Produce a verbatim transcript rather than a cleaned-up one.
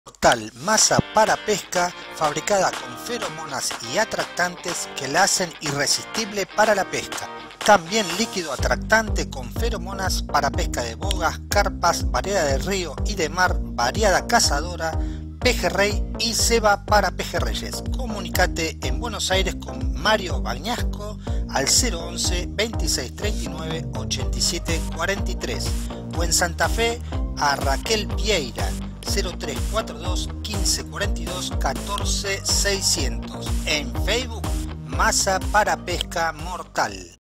Tal masa para pesca fabricada con feromonas y atractantes que la hacen irresistible para la pesca. También líquido atractante con feromonas para pesca de bogas, carpas, variedad de río y de mar, variada cazadora, pejerrey y ceba para pejerreyes. Comunicate en Buenos Aires con Mario Bañasco al cero once, veintiséis treinta y nueve, ochenta y siete cuarenta y tres o en Santa Fe a Raquel Vieira cero tres cuatro dos, quince cuarenta y dos, catorce seiscientos. En Facebook, Masa para Pesca Mortal.